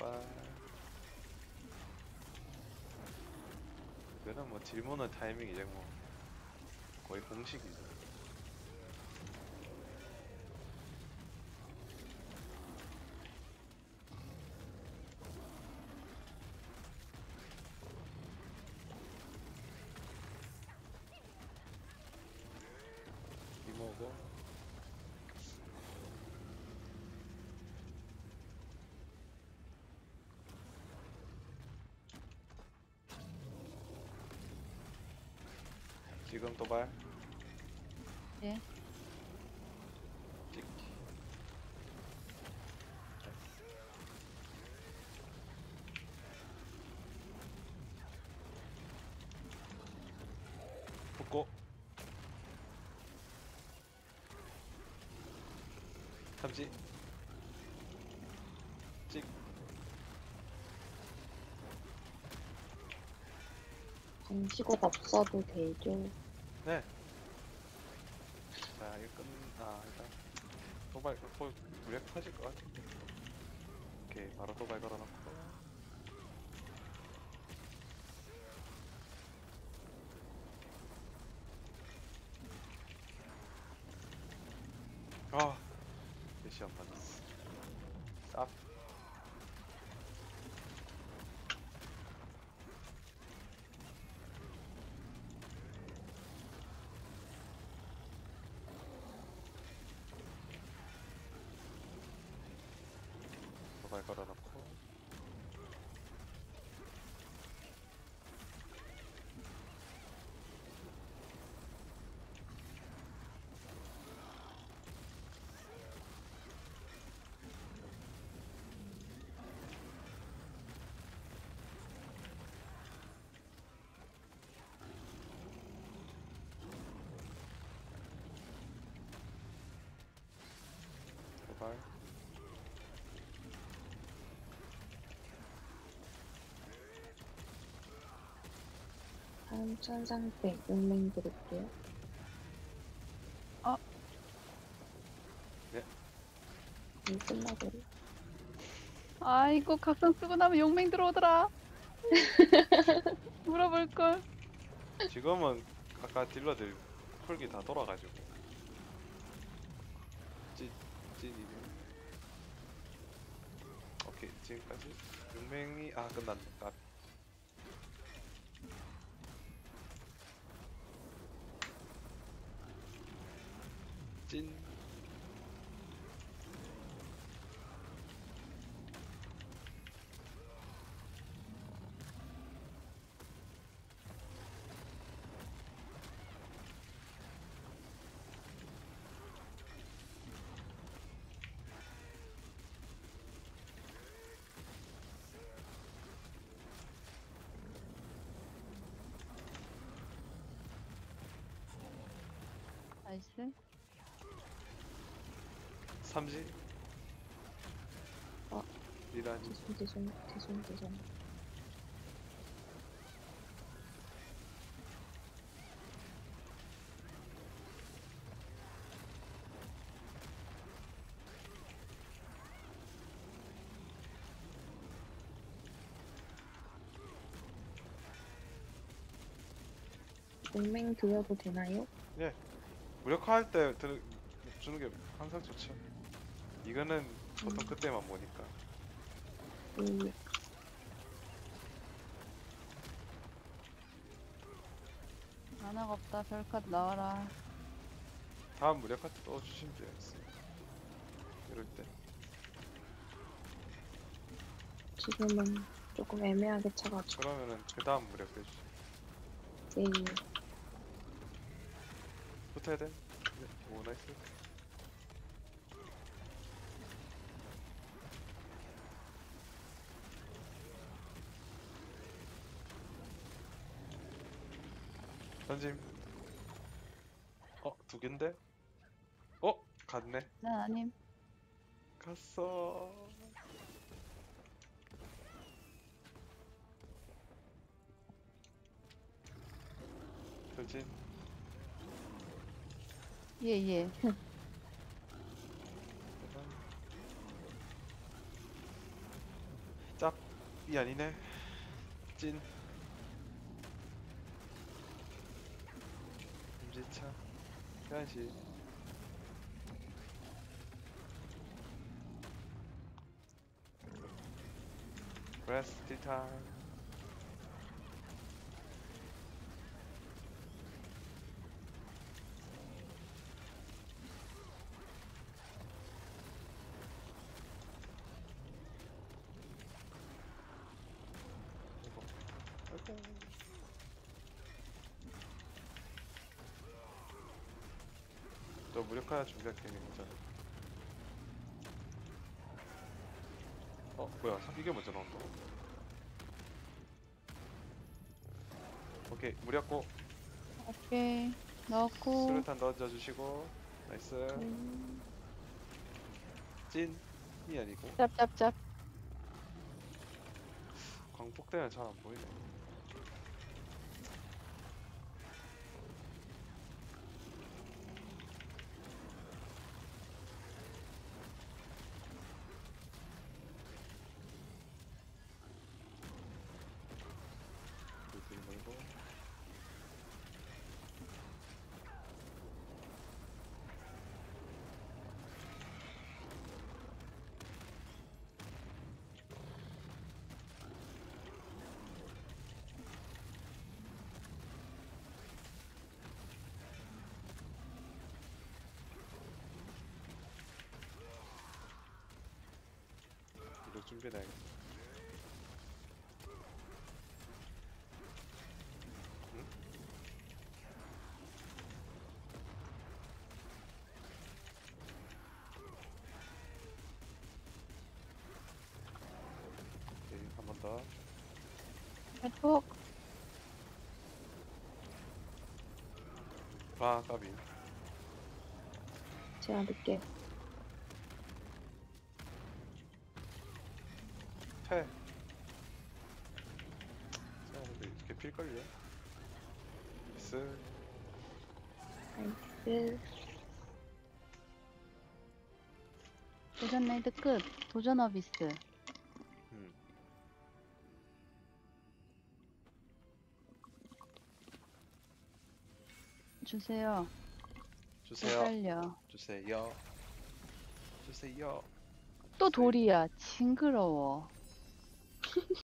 도발. 이거는 뭐 질문은 타이밍 이제 뭐 거의 공식이죠. 이모고 지금 도발. 예. 찍기. 붙고 삼지 찍. 방식어가 없어도 되죠. 네. 자, 이거 일단 도발 거의 무력 터질 것 같은데. 오케이, 바로 도발 걸어놓고. 아, 미션 받았어. 쌉. 도발 걸어놓고. 도발. 다음 천상백 용맹 드릴게요. 네. 이 끝나버려. 아이고 각성 쓰고 나면 용맹 들어오더라. 물어볼걸. 지금은 아까 딜러들 풀기 다 돌아가지고 찐이네. 오케이, 지금까지 용맹이 끝났네. 찐. 나이스. 삼지. 리라니. 죄송. 용맹 드려도 되나요? 예. 무력화할 때 주는 게 항상 좋죠. 이거는 보통 그때만 보니까. 만화가 없다. 별카드 나와라. 다음 무력화 때 또 주시면 돼요. 이럴 때. 지금은 조금 애매하게 차가지고. 그러면은 그 다음 무력화 해주시면. 예. 붙어야 돼. 네. 오, 나이스. 던짐. 두 갠데? 갔네. 난 아님. 갔어. 돌진. 예예. 짭이 아니네. 찐. 임지차. 현실. 레스트 타임. 아이고. 너 무력화 준비할게 괜찮아. 뭐야 이게 먼저 나온다. 오케이 무력고 오케이. 넣고. 수류탄 던져주시고 나이스. 찐이 아니고 짭짭짭. 광폭대는 잘 안 보이네. 이렇게 말고 이거 준비해놔야겠다. 응? 오케이 한 번 더. 발톱. 아 까비. 제가 늦게. 패. 자 근데 이렇게 필걸요? 나이스. 나이스. 도전 레이드 끝. 도전 어비스. 음. 주세요. 주세요. 빨려. 주세요. 주세요. 또 돌이야. 징그러워.